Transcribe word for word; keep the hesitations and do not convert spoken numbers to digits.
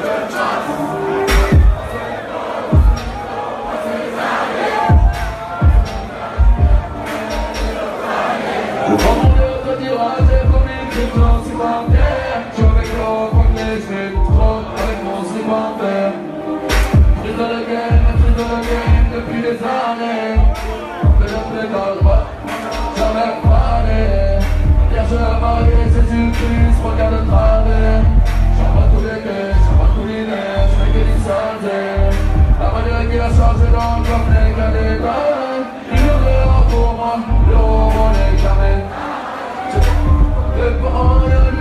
Depuis des années, mais je ne pédale pas, jamais pané. Hier je l'ai marié, Jésus-Christ, regarde le travers. J'envoie tous les gays, j'envoie tous les nerfs, je fais que des saletés. La manière qu'il a changé dans le comme les gars des balles. Il est dehors pour moi, l'euro on n'est jamais. Je ne peux pas rien lui.